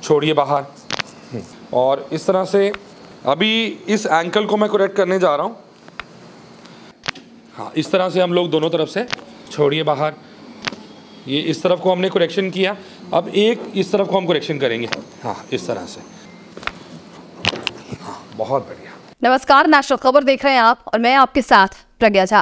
छोड़िए बाहर। और इस तरह से अभी इस एंकल को मैं करेक्ट करने जा रहा हूँ। हाँ, इस तरह से हम लोग दोनों तरफ से छोड़िए बाहर। ये इस तरफ को हमने करेक्शन किया, अब एक इस तरफ को हम करेक्शन करेंगे। हाँ, इस तरह से। हाँ, बहुत बढ़िया। नमस्कार, नेशनल खबर देख रहे हैं आप और मैं आपके साथ प्रज्ञा झा।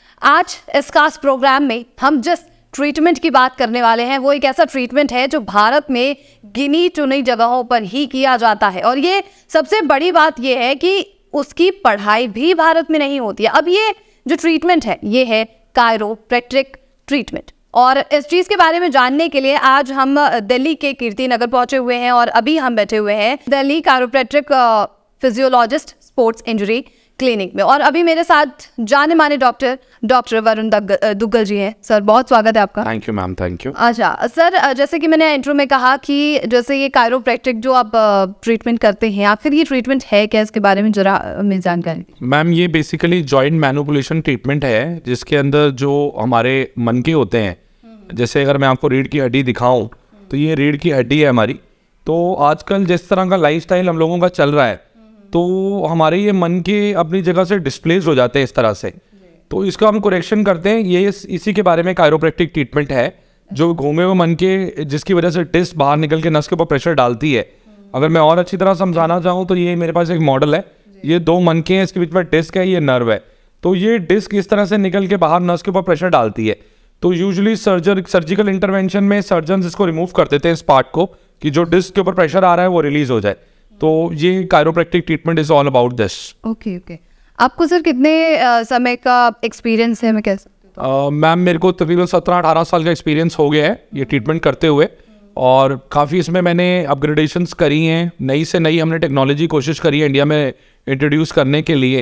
आज इस खास प्रोग्राम में हम जिस ट्रीटमेंट की बात करने वाले हैं वो एक ऐसा ट्रीटमेंट है जो भारत में गिनी चुनी जगहों पर ही किया जाता है, और ये सबसे बड़ी बात ये है कि उसकी पढ़ाई भी भारत में नहीं होती है। अब ये जो ट्रीटमेंट है ये है कायरोप्रैक्टिक ट्रीटमेंट, और इस चीज़ के बारे में जानने के लिए आज हम दिल्ली के कीर्ति नगर पहुंचे हुए हैं और अभी हम बैठे हुए हैं Delhi chiropractic physiologist sports injury clinic में, और अभी मेरे साथ जाने माने डॉक्टर वरुण दुग्गल जी हैं। सर, बहुत स्वागत है आपका। Thank you ma'am, thank you. अच्छा सर, जैसे कि मैंने इंट्रो में कहा कि जैसे ये कायरोप्रैक्टिक जो आप ट्रीटमेंट करते हैं, आखिर ये ट्रीटमेंट है क्या, इसके बारे में जरा हमें जानकारी। मैम, ये बेसिकली जॉइंट मैनिपुलेशन ट्रीटमेंट है जिसके अंदर जो हमारे मन के होते हैं, जैसे अगर मैं आपको रीढ़ की हड्डी दिखाऊं तो ये रीढ़ की हड्डी है हमारी। तो आजकल जिस तरह का लाइफस्टाइल हम लोगों का चल रहा है तो हमारे ये मन के अपनी जगह से डिस्प्लेस हो जाते हैं इस तरह से, तो इसका हम करेक्शन करते हैं। ये इसी के बारे में कायरोप्रैक्टिक ट्रीटमेंट है, जो घूमे हुए मन के जिसकी वजह से डिस्क बाहर निकल के नस के ऊपर प्रेशर डालती है। अगर मैं और अच्छी तरह समझाना चाहूँ तो ये मेरे पास एक मॉडल है, ये दो मन के हैं, इसके बीच में डिस्क है, ये नर्व है। तो ये डिस्क इस तरह से निकल के बाहर नस के ऊपर प्रेशर डालती है। तो यूजुअली सर्जिकल इंटरवेंशन में सर्जन इसको रिमूव कर देते हैं, इस पार्ट को, कि जो डिस्क के ऊपर प्रेशर आ रहा है वो रिलीज हो जाए। तो ये chiropractic treatment is all about this. Okay. आपको सर कितने समय का एक्सपीरियंस है, मैं कह सकती हूँ? मैम, मेरे को तकरीबन 17-18 साल का एक्सपीरियंस हो गया है ये ट्रीटमेंट करते हुए, और काफ़ी इसमें मैंने अपग्रेडेशंस करी हैं। नई से नई हमने टेक्नोलॉजी कोशिश करी है इंडिया में इंट्रोड्यूस करने के लिए,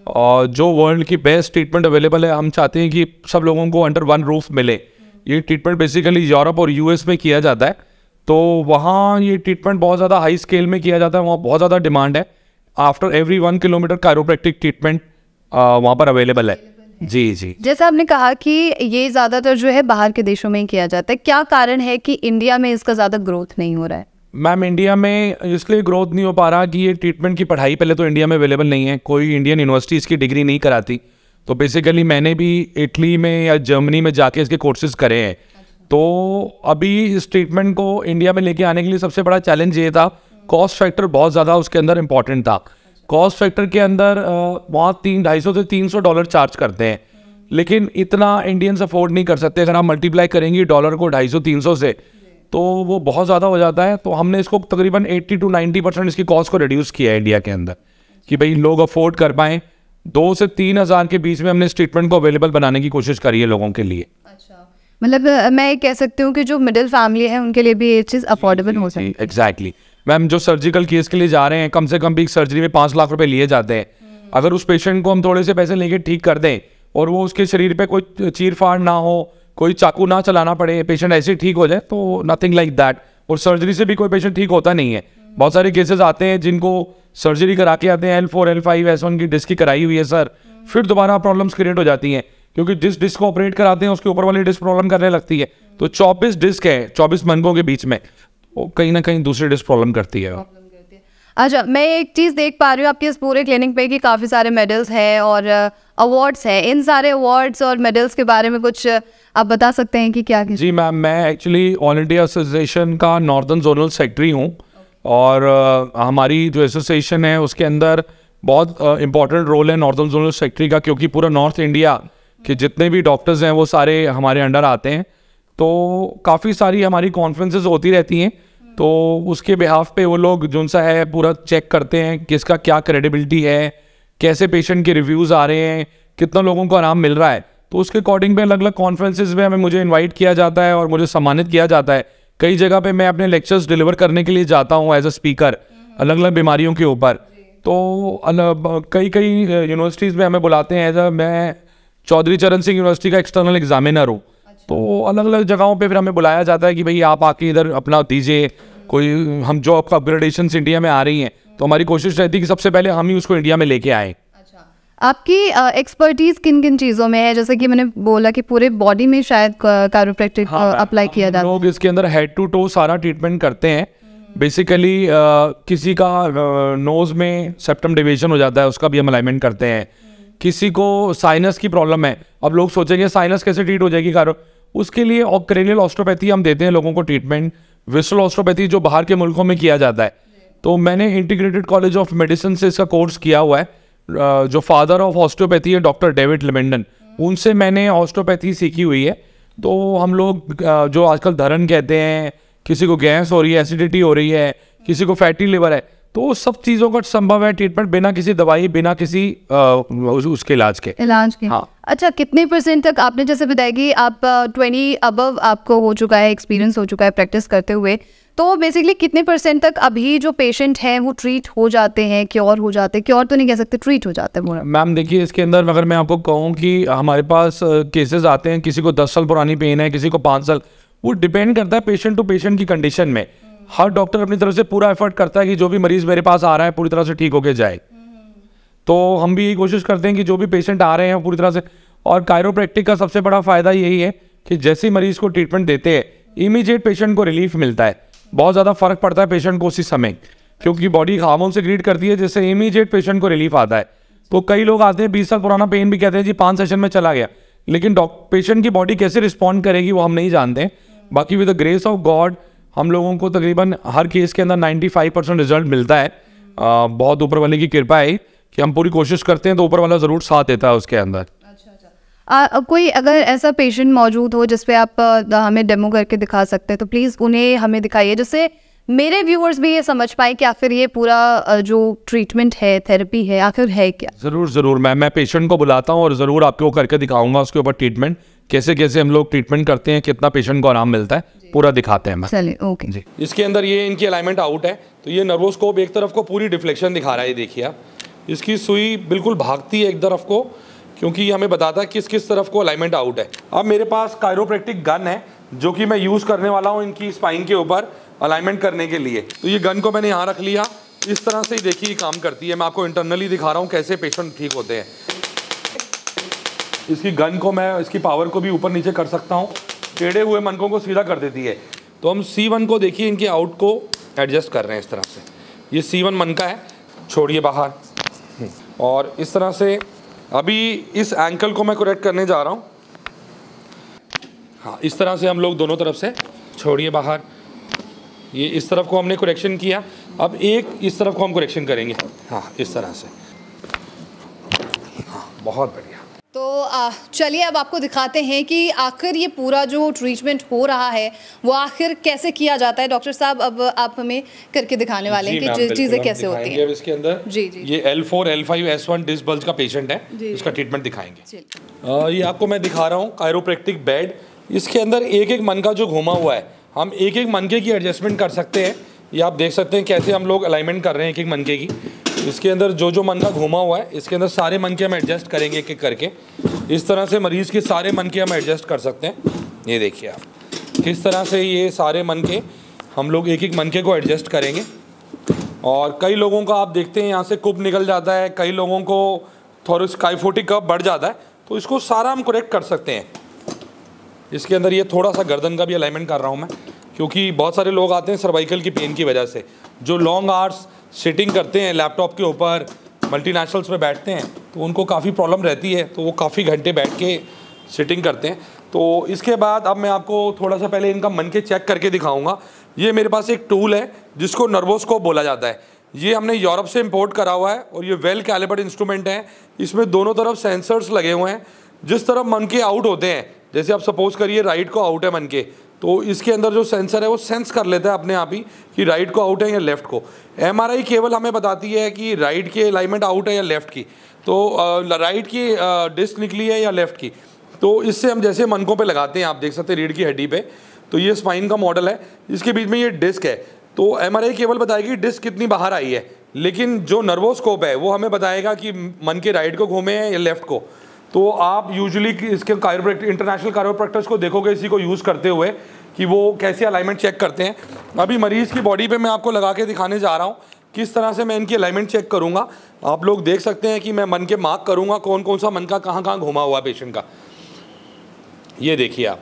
और जो वर्ल्ड की बेस्ट ट्रीटमेंट अवेलेबल है हम चाहते हैं कि सब लोगों को अंडर वन रूफ मिले। ये ट्रीटमेंट बेसिकली यूरोप और यूएस में किया जाता है, तो वहाँ ये ट्रीटमेंट बहुत ज़्यादा हाई स्केल में किया जाता है, वहाँ बहुत ज़्यादा डिमांड है। After every 1 kilometre chiropractic treatment वहाँ पर अवेलेबल है। जी। जैसे आपने कहा कि ये ज़्यादातर जो है बाहर के देशों में ही किया जाता है, क्या कारण है कि इंडिया में इसका ज़्यादा ग्रोथ नहीं हो रहा है? मैम, इंडिया में इसलिए ग्रोथ नहीं हो पा रहा कि ये ट्रीटमेंट की पढ़ाई पहले तो इंडिया में अवेलेबल नहीं है, कोई इंडियन यूनिवर्सिटी इसकी डिग्री नहीं कराती। तो बेसिकली मैंने भी इटली में या जर्मनी में जाके इसके कोर्सेज करे हैं। तो अभी इस ट्रीटमेंट को इंडिया में लेके आने के लिए सबसे बड़ा चैलेंज ये था, कॉस्ट फैक्टर बहुत ज़्यादा उसके अंदर इंपॉर्टेंट था। कॉस्ट फैक्टर के अंदर वहाँ $250 से $300 चार्ज करते हैं, लेकिन इतना इंडियंस अफोर्ड नहीं कर सकते। अगर आप मल्टीप्लाई करेंगे डॉलर को 250-300 से तो वो बहुत ज़्यादा हो जाता है। तो हमने इसको तकरीबन 80 to 90% इसकी कॉस्ट को रिड्यूस किया है इंडिया के अंदर, कि भाई लोग अफोर्ड कर पाएँ। 2 से 3 हज़ार के बीच में हमने इस ट्रीटमेंट को अवेलेबल बनाने की कोशिश करी है लोगों के लिए। मतलब मैं कह सकती हूँ कि जो मिडिल फैमिली है उनके लिए भी ये चीज़ अफोर्डेबल हो सकती है। एग्जैक्टली मैम, जो सर्जिकल केस के लिए जा रहे हैं कम से कम भी सर्जरी में 5 लाख रुपए लिए जाते हैं। अगर उस पेशेंट को हम थोड़े से पैसे लेके ठीक कर दें और वो उसके शरीर पे कोई चीर फाड़ ना हो, कोई चाकू ना चलाना पड़े, पेशेंट ऐसे ठीक हो जाए, तो नथिंग लाइक दैट। और सर्जरी से भी कोई पेशेंट ठीक होता नहीं है। बहुत सारे केसेस आते हैं जिनको सर्जरी करा के आते हैं, L4 L5 S1 की डिस्क की कराई हुई है सर, फिर दोबारा प्रॉब्लम्स क्रिएट हो जाती हैं, क्योंकि जिस डिस्क को ऑपरेट कराते हैं उसके ऊपर वाली डिस्क प्रॉब्लम करने लगती है। तो 24 डिस्क है 24 मनकों के बीच में, वो कहीं ना कहीं दूसरी डिस्क प्रॉब्लम करती है। अच्छा, मैं एक चीज़ देख पा रही हूँ आपके इस पूरे क्लिनिक पे कि काफ़ी सारे मेडल्स हैं और अवार्ड्स हैं। इन सारे अवार्ड्स और मेडल्स के बारे में कुछ आप बता सकते हैं कि क्या? जी मैम, मैं एक्चुअली ऑल इंडिया एसोसिएशन का नॉर्दर्न जोनल सेक्रेटरी हूँ, और हमारी जो एसोसिएशन है उसके अंदर बहुत इंपॉर्टेंट रोल है नॉर्दर्न जोनल सेक्रेटरी का, क्योंकि पूरा नॉर्थ इंडिया के जितने भी डॉक्टर्स हैं वो सारे हमारे अंडर आते हैं। तो काफ़ी सारी हमारी कॉन्फ्रेंसेस होती रहती हैं, तो उसके बिहाफ पे वो लोग जो सा है पूरा चेक करते हैं किसका क्या क्रेडिबिलिटी है, कैसे पेशेंट के रिव्यूज़ आ रहे हैं, कितना लोगों को आराम मिल रहा है। तो उसके अकॉर्डिंग पे अलग अलग कॉन्फ्रेंसेस में मुझे इनवाइट किया जाता है और मुझे सम्मानित किया जाता है। कई जगह पे मैं अपने लेक्चर्स डिलीवर करने के लिए जाता हूँ एज अ स्पीकर, अलग अलग बीमारियों के ऊपर। तो कई यूनिवर्सिटीज़ में हमें बुलाते हैं एज अ, मैं चौधरी चरण सिंह यूनिवर्सिटी का एक्सटर्नल एग्जामिनर हूँ। तो अलग अलग जगहों पे फिर हमें बुलाया जाता है कि भाई आप आके इधर अपना दीजिए कोई, हम जो आपका अपग्रेडेशंस इंडिया में आ रही हैं, तो हमारी कोशिश रहती है कि सबसे पहले हम ही उसको इंडिया में लेके आएँ। आपकी एक्सपर्टीज किन किन चीज़ों में है? जैसे कि मैंने बोला कि पूरे बॉडी में शायद कायरोप्रैक्टिक अप्लाई किया जाता है। लोग इसके अंदर हेड टू टो सारा ट्रीटमेंट करते हैं, बेसिकली किसी का नोज़ में सेप्टम डेविएशन हो जाता है, उसका भी हम अलाइनमेंट करते हैं। किसी को साइनस की प्रॉब्लम है, अब लोग सोचेंगे साइनस कैसे ट्रीट हो जाएगी कारो, उसके लिए क्रेनियल ऑस्टियोपैथी हम देते हैं लोगों को ट्रीटमेंट। विसरल ऑस्टियोपैथी जो बाहर के मुल्कों में किया जाता है, तो मैंने इंटीग्रेटेड कॉलेज ऑफ मेडिसिन से इसका कोर्स किया हुआ है। जो फादर ऑफ ऑस्टियोपैथी है डॉक्टर डेविड लेमेंडन, उनसे मैंने ऑस्टियोपैथी सीखी हुई है। तो हम लोग जो आजकल धरन कहते हैं, किसी को गैस हो रही है, एसिडिटी हो रही है, किसी को फैटी लिवर है, तो सब चीज़ों का संभव है ट्रीटमेंट बिना किसी दवाई, बिना किसी उसके इलाज के। हाँ। अच्छा, कितने % तक आपने जैसे बताया कि आप 20 अबव आपको हो चुका है, एक्सपीरियंस हो चुका है प्रैक्टिस करते हुए, तो बेसिकली कितने % तक अभी जो पेशेंट हैं वो ट्रीट हो जाते हैं, क्योर हो जाते हैं? क्योर तो नहीं कह सकते, ट्रीट हो जाते हैं। मैम देखिए, इसके अंदर अगर मैं आपको कहूँ कि हमारे पास केसेस आते हैं, किसी को 10 साल पुरानी पेन है, किसी को 5 साल, वो डिपेंड करता है पेशेंट टू पेशेंट की कंडीशन में। हर डॉक्टर अपनी तरफ से पूरा एफर्ट करता है कि जो भी मरीज मेरे पास आ रहा है पूरी तरह से ठीक होके जाए। तो हम भी यही कोशिश करते हैं कि जो भी पेशेंट आ रहे हैं पूरी तरह से। और कायरोप्रैक्टिक का सबसे बड़ा फायदा यही है कि जैसे ही मरीज को ट्रीटमेंट देते हैं, इमीडिएट पेशेंट को रिलीफ मिलता है। बहुत ज़्यादा फर्क पड़ता है पेशेंट को उसी समय, क्योंकि बॉडी हार्मोन से ट्रीट करती है, जिससे इमीडिएट पेशेंट को रिलीफ आता है। तो कई लोग आते हैं 20 साल पुराना पेन भी कहते हैं जी 5 सेशन में चला गया, लेकिन पेशेंट की बॉडी कैसे रिस्पॉन्ड करेगी वो हम नहीं जानते। बाकी with the grace of God हम लोगों को तकरीबन हर केस के अंदर 95% रिजल्ट मिलता है। बहुत ऊपर वाले की कृपा है कि हम पूरी कोशिश करते हैं तो ऊपर वाला ज़रूर साथ देता है उसके अंदर। कोई अगर ऐसा पेशेंट मौजूद हो जिस पे आप हमें डेमो करके दिखा सकते हैं, तो प्लीज़ उन्हें हमें दिखाइए, जिससे मेरे व्यूअर्स भी ये समझ पाए कि आखिर ये पूरा जो ट्रीटमेंट है, थेरेपी है, आखिर है क्या। ज़रूर मैं पेशेंट को बुलाता हूँ और ज़रूर आपको करके दिखाऊंगा उसके ऊपर ट्रीटमेंट, कैसे कैसे हम लोग ट्रीटमेंट करते हैं, कितना पेशेंट को आराम मिलता है, पूरा दिखाते हैं। चलिए, ओके जी। इसके अंदर ये इनकी अलाइनमेंट आउट है, तो ये नर्वोस्कोप एक तरफ को पूरी डिफ्लेक्शन दिखा रहा है। ये देखिए आप, इसकी सुई बिल्कुल भागती है एक तरफ को, क्योंकि ये हमें बताता है किस किस तरफ को अलाइनमेंट आउट है। अब मेरे पास कायरोप्रैक्टिक गन है जो कि मैं यूज़ करने वाला हूँ इनकी स्पाइन के ऊपर अलाइनमेंट करने के लिए। तो ये गन को मैंने यहाँ रख लिया, इस तरह से ही देखिए काम करती है। मैं आपको इंटरनली दिखा रहा हूँ कैसे पेशेंट ठीक होते हैं। इसकी गन को मैं, इसकी पावर को भी ऊपर नीचे कर सकता हूँ, टेढ़े हुए मनकों को सीधा कर देती है। तो हम C1 को देखिए, इनके आउट को एडजस्ट कर रहे हैं इस तरह से। ये C1 मन का है, छोड़िए बाहर, और इस तरह से अभी इस एंकल को मैं करेक्ट करने जा रहा हूँ। हाँ, इस तरह से हम लोग दोनों तरफ से, छोड़िए बाहर, ये इस तरफ को हमने करेक्शन किया। अब एक इस तरफ को हम करेक्शन करेंगे। हाँ, इस तरह से। हाँ, बहुत बढ़िया। तो चलिए अब आपको दिखाते हैं कि आखिर ये पूरा जो ट्रीटमेंट हो रहा है वो आखिर कैसे किया जाता है। डॉक्टर साहब, अब आप हमें करके दिखाने वाले हैं कि चीज़ें कैसे होती हैं। अब इसके अंदर जी, ये L4 L5 S1 disc bulge का पेशेंट है, इसका ट्रीटमेंट दिखाएंगे। ये आपको मैं दिखा रहा हूँ कायरोप्रैक्टिक बेड। इसके अंदर एक एक मन का जो घुमा हुआ है, हम एक एक मनके की एडजस्टमेंट कर सकते हैं। ये आप देख सकते हैं कैसे हम लोग अलाइनमेंट कर रहे हैं एक एक मनके की। इसके अंदर जो जो मन का घुमा हुआ है, इसके अंदर सारे मनके हम एडजस्ट करेंगे एक एक करके। इस तरह से मरीज़ के सारे मनके हम एडजस्ट कर सकते हैं। ये देखिए आप, किस तरह से ये सारे मनके हम लोग एक एक मनके को एडजस्ट करेंगे। और कई लोगों का आप देखते हैं यहाँ से कुप निकल जाता है, कई लोगों को थोड़ा स्काइफोटिक कप बढ़ जाता है, तो इसको सारा हम करेक्ट कर सकते हैं। इसके अंदर ये थोड़ा सा गर्दन का भी अलाइनमेंट कर रहा हूँ मैं, क्योंकि बहुत सारे लोग आते हैं सर्वाइकल की पेन की वजह से, जो लॉन्ग आवर्स सिटिंग करते हैं लैपटॉप के ऊपर, मल्टीनेशनल्स में बैठते हैं, तो उनको काफ़ी प्रॉब्लम रहती है, तो वो काफ़ी घंटे बैठ के सिटिंग करते हैं। तो इसके बाद अब मैं आपको थोड़ा सा पहले इनका मन के चेक करके दिखाऊंगा। ये मेरे पास एक टूल है जिसको नर्वोस्कोप बोला जाता है। ये हमने यूरोप से इंपोर्ट करा हुआ है और ये वेल कैलिबर्ड इंस्ट्रूमेंट है। इसमें दोनों तरफ सेंसर्स लगे हुए हैं। जिस तरफ मन के आउट होते हैं, जैसे आप सपोज करिए राइट को आउट है मन के, तो इसके अंदर जो सेंसर है वो सेंस कर लेता है अपने आप ही कि राइट को आउट है या लेफ़्ट को। MRI केवल हमें बताती है कि राइट की अलाइनमेंट आउट है या लेफ़्ट की, तो राइट की डिस्क निकली है या लेफ़्ट की। तो इससे हम जैसे मनकों पे लगाते हैं, आप देख सकते हैं रीढ़ की हड्डी पे, तो ये स्पाइन का मॉडल है, इसके बीच में ये डिस्क है। तो MRI केवल बताएगी डिस्क कितनी बाहर आई है, लेकिन जो नर्वोस्कोप है वो हमें बताएगा कि मन के राइट को घूमे हैं या लेफ़्ट को। तो आप यूजुअली इसके इंटरनेशनल कायरोप्रैक्टर्स को देखोगे इसी को यूज़ करते हुए कि वो कैसे अलाइनमेंट चेक करते हैं। अभी मरीज़ की बॉडी पे मैं आपको लगा के दिखाने जा रहा हूँ किस तरह से मैं इनकी अलाइनमेंट चेक करूँगा। आप लोग देख सकते हैं कि मैं मन के मार्क करूँगा कौन कौन सा मन का कहाँ कहाँ घुमा हुआ पेशेंट का। ये देखिए आप,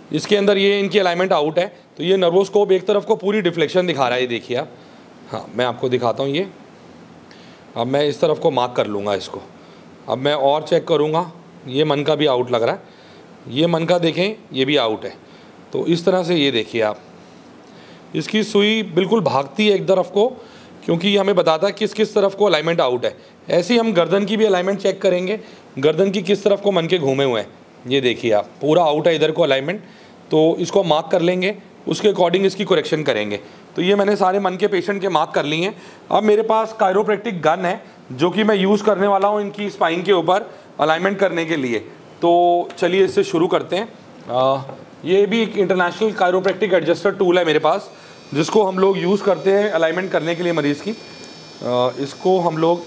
इसके अंदर ये इनकी अलाइनमेंट आउट है, तो ये नर्वोस्कोप एक तरफ को पूरी डिफ्लेक्शन दिखा रहा है, ये देखिए आप। हाँ, मैं आपको दिखाता हूँ ये। अब मैं इस तरफ को मार्क कर लूँगा इसको। अब मैं और चेक करूँगा, ये मन का भी आउट लग रहा है, ये मन का देखें ये भी आउट है। तो इस तरह से ये देखिए आप, इसकी सुई बिल्कुल भागती है एक तरफ को, क्योंकि ये हमें बताता है किस किस तरफ को अलाइनमेंट आउट है। ऐसे ही हम गर्दन की भी अलाइनमेंट चेक करेंगे, गर्दन की किस तरफ को मन के घूमे हुए हैं, ये देखिए आप, पूरा आउट है इधर को अलाइनमेंट। तो इसको मार्क कर लेंगे, उसके अकॉर्डिंग इसकी करेक्शन करेंगे। तो ये मैंने सारे मन के पेशेंट के मार्क कर लिए हैं। अब मेरे पास कायरोप्रैक्टिक गन है जो कि मैं यूज़ करने वाला हूँ इनकी स्पाइन के ऊपर अलाइनमेंट करने के लिए। तो चलिए इससे शुरू करते हैं। ये भी एक इंटरनेशनल कायरोप्रैक्टिक एडजस्टर टूल है मेरे पास, जिसको हम लोग यूज़ करते हैं अलाइनमेंट करने के लिए मरीज़ की। इसको हम लोग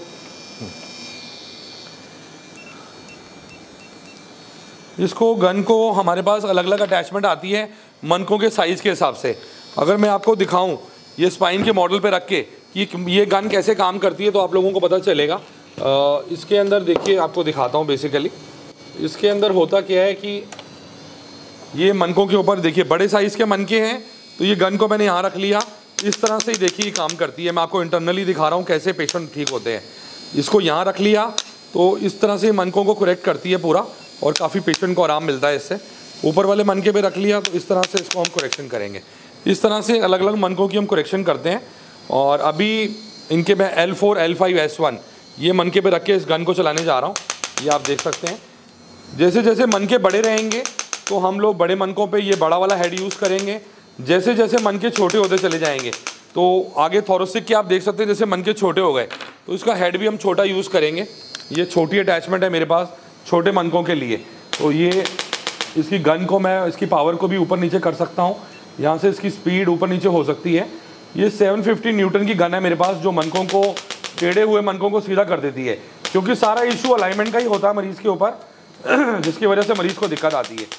गन को हमारे पास अलग अलग अटैचमेंट आती है मनकों के साइज़ के हिसाब से। अगर मैं आपको दिखाऊं ये स्पाइन के मॉडल पे रख के ये गन कैसे काम करती है तो आप लोगों को पता चलेगा। इसके अंदर देखिए, आपको दिखाता हूं। बेसिकली इसके अंदर होता क्या है कि ये मनकों के ऊपर देखिए बड़े साइज़ के मनके हैं, तो ये गन को मैंने यहाँ रख लिया। इस तरह से ही देखिए काम करती है। मैं आपको इंटरनली दिखा रहा हूँ कैसे पेशेंट ठीक होते हैं। इसको यहाँ रख लिया तो इस तरह से मनकों को करेक्ट करती है पूरा, और काफ़ी पेशेंट को आराम मिलता है इससे। ऊपर वाले मनके पे रख लिया तो इस तरह से इसको हम करेक्शन करेंगे। इस तरह से अलग अलग मनकों की हम करेक्शन करते हैं। और अभी इनके मैं L4, L5, S1 ये मनके पे रख के इस गन को चलाने जा रहा हूँ। ये आप देख सकते हैं। जैसे जैसे मनके बड़े रहेंगे तो हम लोग बड़े मनकों पे ये बड़ा वाला हेड यूज़ करेंगे। जैसे जैसे मनके छोटे होते चले जाएंगे तो आगे थोरेसिक के आप देख सकते हैं, जैसे मनके छोटे हो गए तो इसका हेड भी हम छोटा यूज़ करेंगे। ये छोटी अटैचमेंट है मेरे पास छोटे मनकों के लिए। तो ये इसकी गन को मैं इसकी पावर को भी ऊपर नीचे कर सकता हूँ। यहाँ से इसकी स्पीड ऊपर नीचे हो सकती है। ये 750 न्यूटन की गन है मेरे पास, जो मनकों को टेढ़े हुए मनकों को सीधा कर देती है, क्योंकि सारा इशू अलाइनमेंट का ही होता है मरीज़ के ऊपर, जिसकी वजह से मरीज़ को दिक्कत आती है।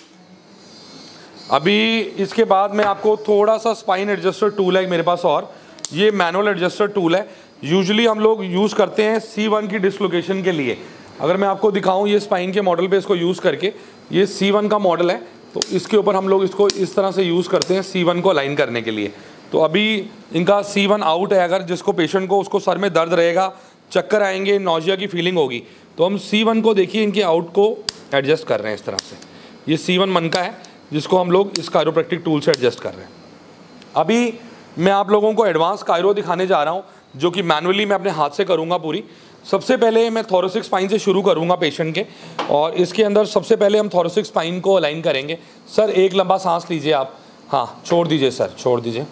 अभी इसके बाद मैं आपको थोड़ा सा स्पाइन एडजस्टर टूल है मेरे पास, और ये मैनुअल एडजस्टर टूल है। यूजुअली हम लोग यूज़ करते हैं C1 की डिसलोकेशन के लिए। अगर मैं आपको दिखाऊं ये स्पाइन के मॉडल पे इसको यूज़ करके, ये C1 का मॉडल है, तो इसके ऊपर हम लोग इसको इस तरह से यूज़ करते हैं C1 को अलाइन करने के लिए। तो अभी इनका C1 आउट है। अगर जिसको पेशेंट को उसको सर में दर्द रहेगा, चक्कर आएंगे, नौजिया की फीलिंग होगी, तो हम C1 को देखिए इनके आउट को एडजस्ट कर रहे हैं इस तरह से। ये C1 मन का है जिसको हम लोग इस कायरोप्रैक्टिक टूल से एडजस्ट कर रहे हैं। अभी मैं आप लोगों को एडवांस कायरो दिखाने जा रहा हूँ, जो कि मैनुअली मैं अपने हाथ से करूँगा पूरी। सबसे पहले मैं थोरेसिक स्पाइन से शुरू करूँगा पेशेंट के, और इसके अंदर सबसे पहले हम थोरेसिक स्पाइन को अलाइन करेंगे। सर एक लंबा सांस लीजिए आप। हाँ, छोड़ दीजिए सर, छोड़ दीजिए।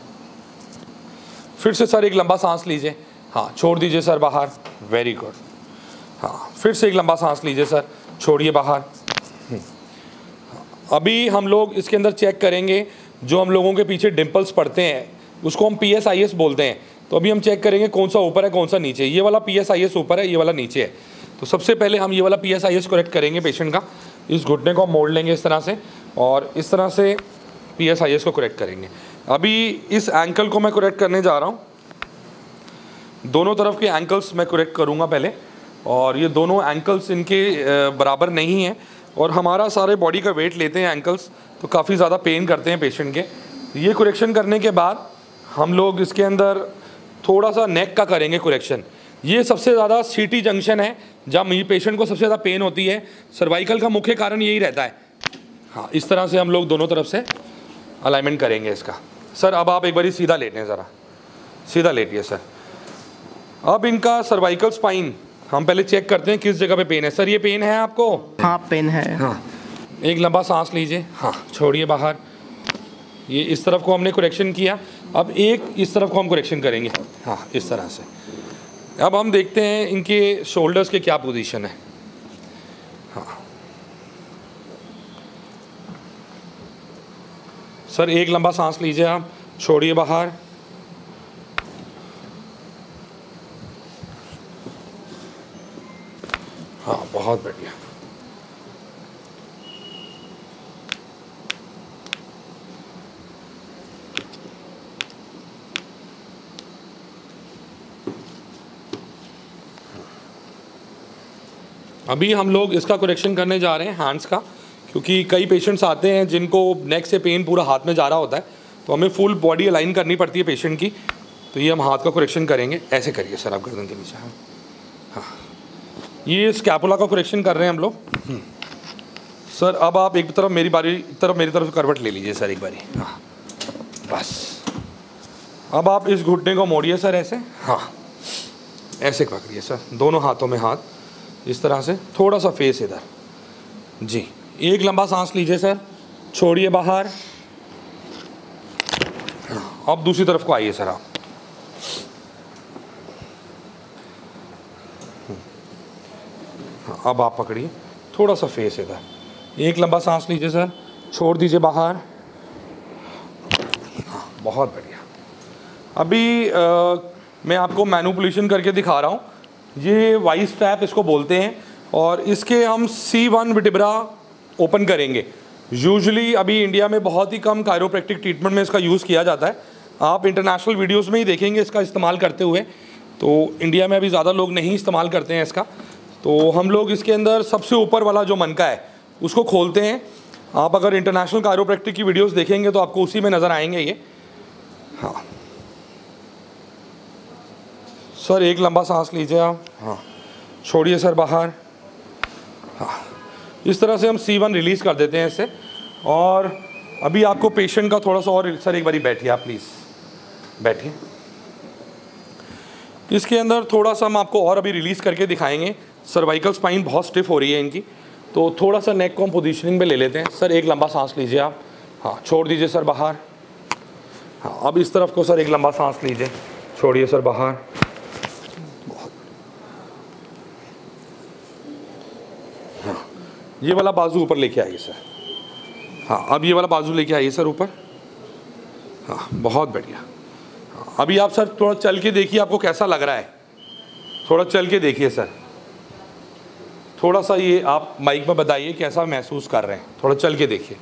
फिर से सर एक लंबा सांस लीजिए। हाँ, छोड़ दीजिए सर बाहर। Very good. हाँ, फिर से एक लंबा सांस लीजिए सर, छोड़िए बाहर। अभी हम लोग इसके अंदर चेक करेंगे जो हम लोगों के पीछे डिम्पल्स पड़ते हैं, उसको हम PSIS बोलते हैं। तो अभी हम चेक करेंगे कौन सा ऊपर है कौन सा नीचे। ये वाला PSIS ऊपर है, ये वाला नीचे है। तो सबसे पहले हम ये वाला PSIS करेक्ट करेंगे पेशेंट का। इस घुटने को मोड़ लेंगे इस तरह से, और इस तरह से PSIS को करेक्ट करेंगे। अभी इस एंकल को मैं करेक्ट करने जा रहा हूँ। दोनों तरफ के एंकल्स मैं करेक्ट करूँगा पहले, और ये दोनों एंकल्स इनके बराबर नहीं हैं, और हमारा सारे बॉडी का वेट लेते हैं एंकल्स, तो काफ़ी ज़्यादा पेन करते हैं पेशेंट के। ये करेक्शन करने के बाद हम लोग इसके अंदर थोड़ा सा नेक का करेंगे करेक्शन। ये सबसे ज़्यादा सीटी जंक्शन है जहाँ पेशेंट को सबसे ज़्यादा पेन होती है। सर्वाइकल का मुख्य कारण यही रहता है। हाँ, इस तरह से हम लोग दोनों तरफ से अलाइनमेंट करेंगे इसका। सर अब आप एक बार सीधा लेटें, ज़रा सीधा लेटिए सर। अब इनका सर्वाइकल स्पाइन हम पहले चेक करते हैं किस जगह पे पेन है। सर ये पेन है आपको? हाँ, पेन है। हाँ, एक लंबा सांस लीजिए। हाँ, छोड़िए बाहर। ये इस तरफ को हमने करेक्शन किया, अब एक इस तरफ को हम करेक्शन करेंगे। हाँ, इस तरह से। अब हम देखते हैं इनके शोल्डर्स के क्या पोजीशन है। हाँ सर, एक लंबा सांस लीजिए आप, छोड़िए बाहर। हाँ, बहुत बढ़िया। अभी हम लोग इसका करेक्शन करने जा रहे हैं हैंड्स का, क्योंकि कई पेशेंट्स आते हैं जिनको नेक से पेन पूरा हाथ में जा रहा होता है, तो हमें फुल बॉडी अलाइन करनी पड़ती है पेशेंट की। तो ये हम हाथ का करेक्शन करेंगे, ऐसे करिए सर आप गर्दन के नीचे। हाँ, ये स्कैपुला का करेक्शन कर रहे हैं हम लोग। सर अब आप एक तरफ मेरी तरफ करवट ले लीजिए सर एक बारी। हाँ बस, अब आप इस घुटने को मोड़िए सर ऐसे। हाँ ऐसे पकड़िए सर, दोनों हाथों में हाथ इस तरह से, थोड़ा सा फेस इधर जी। एक लंबा सांस लीजिए सर, छोड़िए बाहर। अब दूसरी तरफ को आइए सर आप। अब आप पकड़िए, थोड़ा सा फेस इधर। एक लंबा सांस लीजिए सर, छोड़ दीजिए बाहर। हाँ बहुत बढ़िया। अभी मैं आपको मैनिपुलेशन करके दिखा रहा हूँ। ये वाई स्ट्रैप इसको बोलते हैं, और इसके हम C1 वर्टिब्रा ओपन करेंगे। यूजुअली अभी इंडिया में बहुत ही कम कायरोप्रैक्टिक ट्रीटमेंट में इसका यूज़ किया जाता है। आप इंटरनेशनल वीडियोस में ही देखेंगे इसका इस्तेमाल करते हुए। तो इंडिया में अभी ज़्यादा लोग नहीं इस्तेमाल करते हैं इसका। तो हम लोग इसके अंदर सबसे ऊपर वाला जो मनका है उसको खोलते हैं। आप अगर इंटरनेशनल कायरोप्रैक्टिक की वीडियोस देखेंगे तो आपको उसी में नज़र आएंगे ये। हाँ सर एक लंबा सांस लीजिए आप। हाँ छोड़िए सर बाहर। हाँ इस तरह से हम C1 रिलीज़ कर देते हैं इससे। और अभी आपको पेशेंट का थोड़ा सा और, सर एक बारी बैठिए आप प्लीज़, बैठिए। इसके अंदर थोड़ा सा हम आपको और अभी रिलीज़ करके दिखाएंगे। सर्वाइकल स्पाइन बहुत स्टिफ हो रही है इनकी, तो थोड़ा सा नेक को हम पोजिशनिंग में ले लेते हैं। सर एक लंबा सांस लीजिए आप। हाँ छोड़ दीजिए सर बाहर। हाँ अब इस तरफ को सर एक लंबा सांस लीजिए, छोड़िए सर बाहर। हाँ ये वाला बाजू ऊपर लेके आइए सर। हाँ अब ये वाला बाजू लेके आइए सर ऊपर। हाँ बहुत बढ़िया। हाँ, अभी आप सर थोड़ा चल के देखिए आपको कैसा लग रहा है। थोड़ा चल के देखिए सर, थोड़ा सा ये आप माइक में बताइए कैसा महसूस कर रहे हैं। थोड़ा चल के देखिए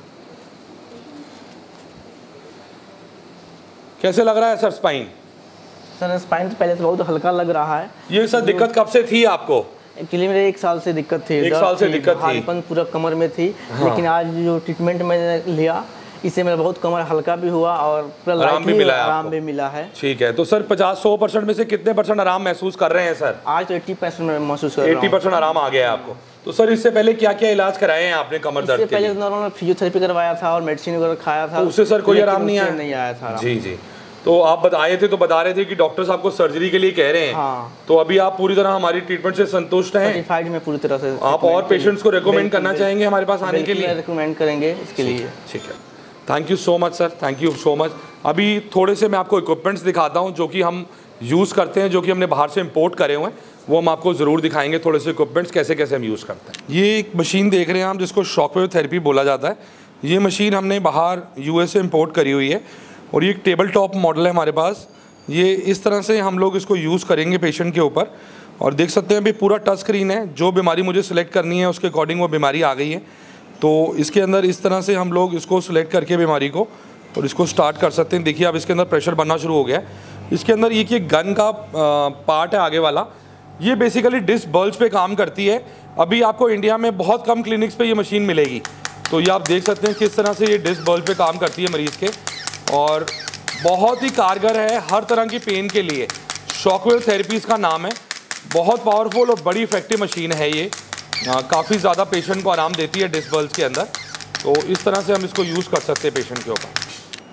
कैसे लग रहा है सर स्पाइन। सर स्पाइन तो पहले से बहुत हल्का लग रहा है। ये सर दिक्कत कब से थी आपको? एक्चुअली मेरे 1 साल से दिक्कत थी। 1 साल से दिक्कत थी, भारीपन पूरा कमर में थी। हाँ। लेकिन आज जो ट्रीटमेंट मैंने लिया इससे मेरा बहुत कमर हल्का भी हुआ और आराम भी मिला है। ठीक है, तो सर 50-100% में से कितने % आराम महसूस कर रहे हैं सर? आज तो 80% में महसूस कर रहा हूं। 80% आराम आ गया है आपको। तो सर इससे पहले क्या क्या इलाज कराए हैं आपने कमर दर्द के लिए? इससे पहले नॉर्मल फिजियोथेरेपी करवाया था और मेडिसिन वगैरह खाया था। तो उससे सर कोई आराम नहीं आया था। जी जी। तो आप बताए थे, तो बता रहे थे कि डॉक्टर्स आपको सर्जरी के लिए कह रहे हैं। हाँ। तो अभी आप पूरी तरह हमारी ट्रीटमेंट से संतुष्ट हैं? सर्टिफाइड में पूरी तरह से। आप और पेशेंट्स को रेकमेंड करना चाहेंगे हमारे पास आने के लिए? रेकमेंड करेंगे इसके लिए। ठीक है, thank you so much sir, thank you so much. अभी थोड़े से मैं आपको इक्विपमेंट्स दिखाता हूँ जो कि हम यूज़ करते हैं, जो कि हमने बाहर से इम्पोर्ट करे हुए हैं। वो हम आपको ज़रूर दिखाएंगे थोड़े से इक्विपमेंट्स कैसे कैसे हम यूज़ करते हैं। ये एक मशीन देख रहे हैं आप जिसको शॉकवेव थेरेपी बोला जाता है। ये मशीन हमने बाहर US से इम्पोर्ट करी हुई है और ये एक टेबल टॉप मॉडल है हमारे पास। ये इस तरह से हम लोग इसको यूज़ करेंगे पेशेंट के ऊपर। और देख सकते हैं अभी पूरा टच स्क्रीन है, जो बीमारी मुझे सिलेक्ट करनी है उसके अकॉर्डिंग वो बीमारी आ गई है। तो इसके अंदर इस तरह से हम लोग इसको सिलेक्ट करके बीमारी को और इसको स्टार्ट कर सकते हैं। देखिए अब इसके अंदर प्रेशर बनना शुरू हो गया है। इसके अंदर ये गन का पार्ट है आगे वाला, ये बेसिकली डिस्क बल्ज पे काम करती है। अभी आपको इंडिया में बहुत कम क्लिनिक्स पे ये मशीन मिलेगी। तो ये आप देख सकते हैं किस तरह से ये डिस्क बल्ज पे काम करती है मरीज़ के, और बहुत ही कारगर है हर तरह की पेन के लिए। शॉकवेव थेरेपी इसका नाम है। बहुत पावरफुल और बड़ी इफेक्टिव मशीन है ये। काफ़ी ज़्यादा पेशेंट को आराम देती है डिस्क बल्ज के अंदर। तो इस तरह से हम इसको यूज़ कर सकते हैं पेशेंट के ऊपर।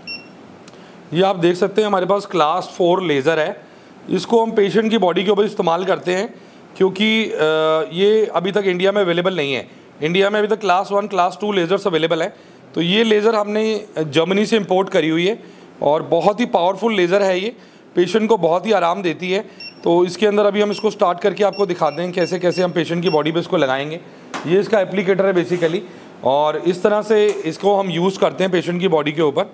ये आप देख सकते हैं हमारे पास क्लास 4 लेज़र है। इसको हम पेशेंट की बॉडी के ऊपर इस्तेमाल करते हैं क्योंकि ये अभी तक इंडिया में अवेलेबल नहीं है। इंडिया में अभी तक क्लास 1 क्लास 2 लेज़र्स अवेलेबल हैं। तो ये लेज़र हमने जर्मनी से इम्पोर्ट करी हुई है और बहुत ही पावरफुल लेज़र है ये, पेशेंट को बहुत ही आराम देती है। तो इसके अंदर अभी हम इसको स्टार्ट करके आपको दिखाते हैं कैसे कैसे हम पेशेंट की बॉडी पे इसको लगाएंगे। ये इसका एप्लीकेटर है बेसिकली, और इस तरह से इसको हम यूज़ करते हैं पेशेंट की बॉडी के ऊपर।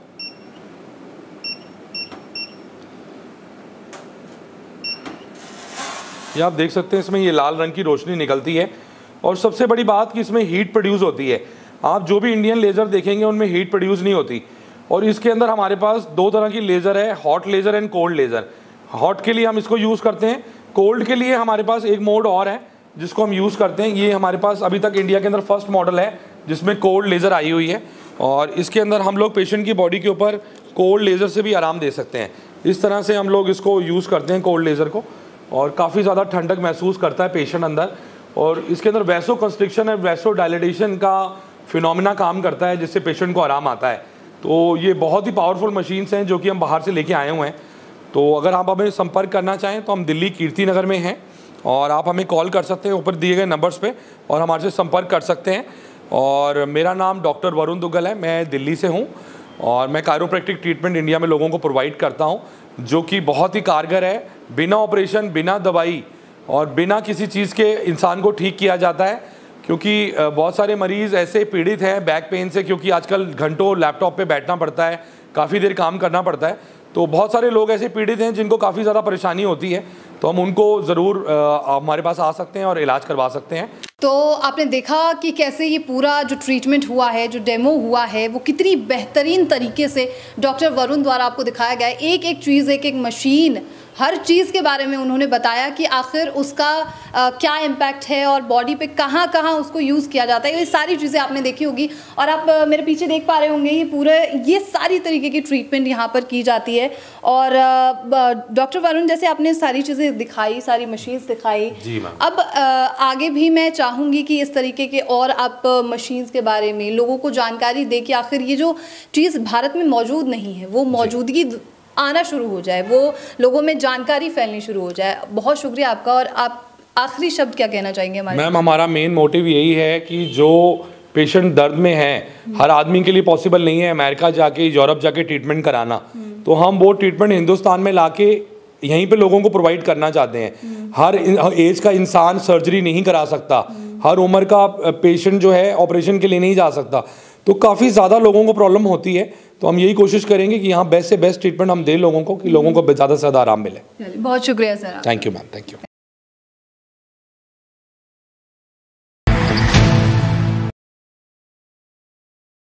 ये आप देख सकते हैं इसमें ये लाल रंग की रोशनी निकलती है, और सबसे बड़ी बात कि इसमें हीट प्रोड्यूस होती है। आप जो भी इंडियन लेज़र देखेंगे उनमें हीट प्रोड्यूस नहीं होती। और इसके अंदर हमारे पास 2 तरह की लेज़र है, hot laser and cold laser. Hot के लिए हम इसको यूज़ करते हैं, कोल्ड के लिए हमारे पास एक मोड और है जिसको हम यूज़ करते हैं। ये हमारे पास अभी तक इंडिया के अंदर फर्स्ट मॉडल है जिसमें कोल्ड लेज़र आई हुई है, और इसके अंदर हम लोग पेशेंट की बॉडी के ऊपर कोल्ड लेज़र से भी आराम दे सकते हैं। इस तरह से हम लोग इसको यूज़ करते हैं कोल्ड लेज़र को, और काफ़ी ज़्यादा ठंडक महसूस करता है पेशेंट अंदर। और इसके अंदर वैसो कंस्ट्रिक्शन और वैसो डायलिटेशन का फिनोमिना काम करता है, जिससे पेशेंट को आराम आता है। तो ये बहुत ही पावरफुल मशीन्स हैं जो कि हम बाहर से लेके आए हुए हैं। तो अगर आप हमें संपर्क करना चाहें तो हम दिल्ली कीर्ति नगर में हैं, और आप हमें कॉल कर सकते हैं ऊपर दिए गए नंबर्स पे, और हमारे से संपर्क कर सकते हैं। और मेरा नाम डॉक्टर वरुण दुग्गल है, मैं दिल्ली से हूँ, और मैं कायरोप्रैक्टिक ट्रीटमेंट इंडिया में लोगों को प्रोवाइड करता हूँ, जो कि बहुत ही कारगर है। बिना ऑपरेशन, बिना दवाई और बिना किसी चीज़ के इंसान को ठीक किया जाता है। क्योंकि बहुत सारे मरीज़ ऐसे पीड़ित हैं बैक पेन से, क्योंकि आजकल घंटों लैपटॉप पे बैठना पड़ता है, काफ़ी देर काम करना पड़ता है। तो बहुत सारे लोग ऐसे पीड़ित हैं जिनको काफ़ी ज़्यादा परेशानी होती है, तो हम उनको ज़रूर हमारे पास आ सकते हैं और इलाज करवा सकते हैं। तो आपने देखा कि कैसे ये पूरा जो ट्रीटमेंट हुआ है, जो डेमो हुआ है, वो कितनी बेहतरीन तरीके से डॉक्टर वरुण द्वारा आपको दिखाया गया है। एक एक चीज़, एक एक मशीन, हर चीज़ के बारे में उन्होंने बताया कि आखिर उसका क्या इम्पैक्ट है और बॉडी पे कहाँ कहाँ उसको यूज़ किया जाता है। ये सारी चीज़ें आपने देखी होगी, और आप मेरे पीछे देख पा रहे होंगे ये सारी तरीके की ट्रीटमेंट यहाँ पर की जाती है। और डॉक्टर वरुण, जैसे आपने सारी चीज़ें दिखाई, सारी मशीन्स दिखाई, अब आगे भी मैं चाहूँगी कि इस तरीके के और आप मशीन्स के बारे में लोगों को जानकारी दे कि आखिर ये जो चीज़ भारत में मौजूद नहीं है, वो मौजूदगी आना शुरू हो जाए, वो लोगों में जानकारी फैलनी शुरू हो जाए। बहुत शुक्रिया आपका। और आप आखिरी शब्द क्या कहना चाहेंगे हमारे? मैम, हमारा मेन मोटिव यही है कि जो पेशेंट दर्द में है, हर आदमी के लिए पॉसिबल नहीं है अमेरिका जाके, यूरोप जाके ट्रीटमेंट कराना, तो हम वो ट्रीटमेंट हिंदुस्तान में लाके यहीं पे लोगों को प्रोवाइड करना चाहते हैं। हर एज का इंसान सर्जरी नहीं करा सकता, हर उम्र का पेशेंट जो है ऑपरेशन के लिए नहीं जा सकता, तो काफ़ी ज़्यादा लोगों को प्रॉब्लम होती है। तो हम यही कोशिश करेंगे कि यहाँ बेस्ट से बेस्ट ट्रीटमेंट हम दें लोगों को, कि लोगों को ज़्यादा से ज़्यादा आराम मिले। बहुत शुक्रिया सर। Thank you ma'am, thank you.